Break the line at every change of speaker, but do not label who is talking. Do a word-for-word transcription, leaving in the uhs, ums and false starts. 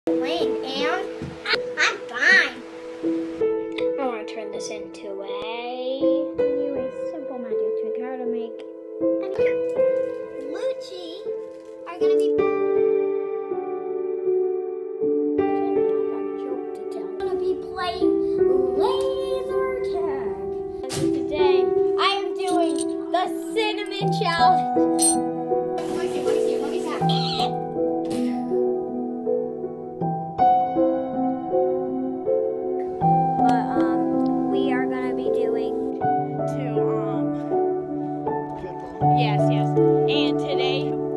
laying down. I'm fine. I want to turn this into a anyway simple magic trick. How to make Lucci are gonna be. I'm gonna be playing laser tag. And today I am doing the cinnamon challenge. Let me see, let me see, let me see. But um, we are gonna be doing
to um. Yes, yes. And today